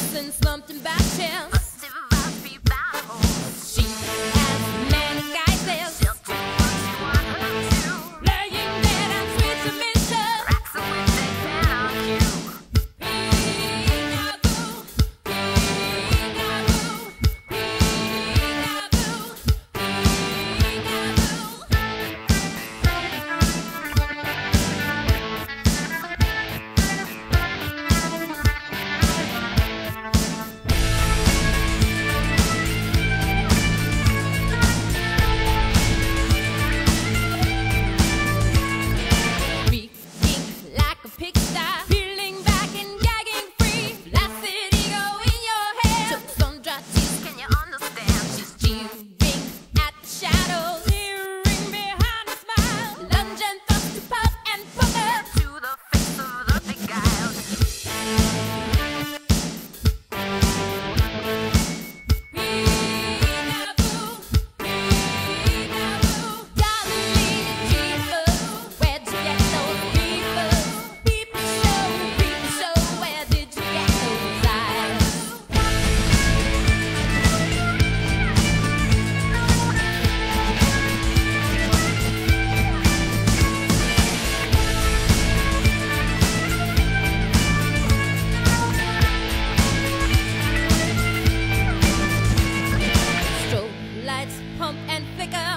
and slumped in bad chance. She has many guises, laying dead on sweet submission. Peekaboo, peekaboo, pump and flicker.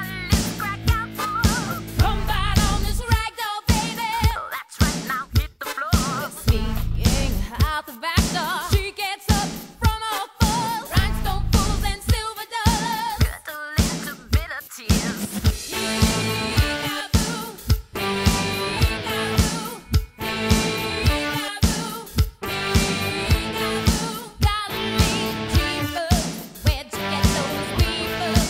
Come back on this ragdoll, baby. That's right, now hit the floor. Sneaking out the back door. She gets up from her falls. Rhinestone fools and silver dollars. Just a little bit of tears. Peekaboo, peekaboo, peekaboo, peekaboo. Golly jeepers, where'd you get those weepers?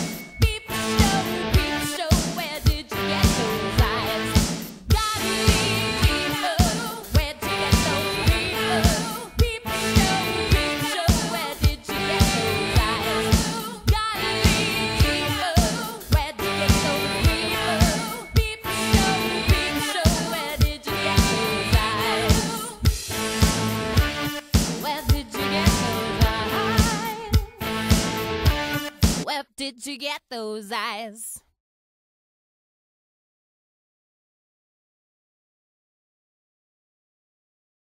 Did you get those eyes?